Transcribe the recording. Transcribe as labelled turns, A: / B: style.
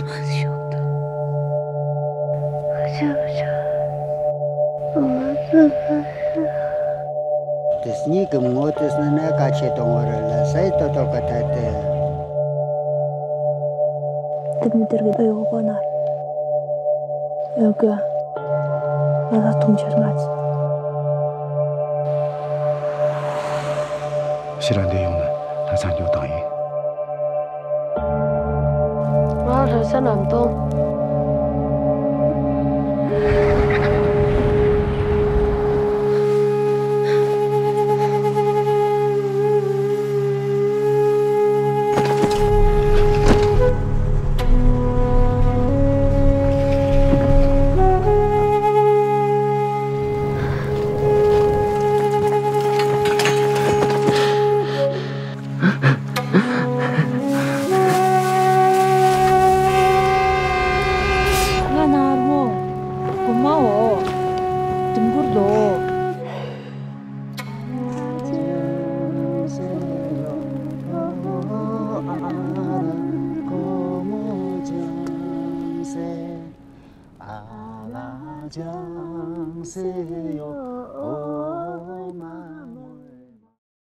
A: 很凶的，是不是？我们是不是
B: Tesnikim ngotes na kachetongorela saito tokatate.
C: Дмитрий Байогона. 여기 나다 동철마지.
D: 실한 내용은 항상 요당이.
A: 我要去新南东。
C: 고마워. 등굴도.
B: 알아장세요 오마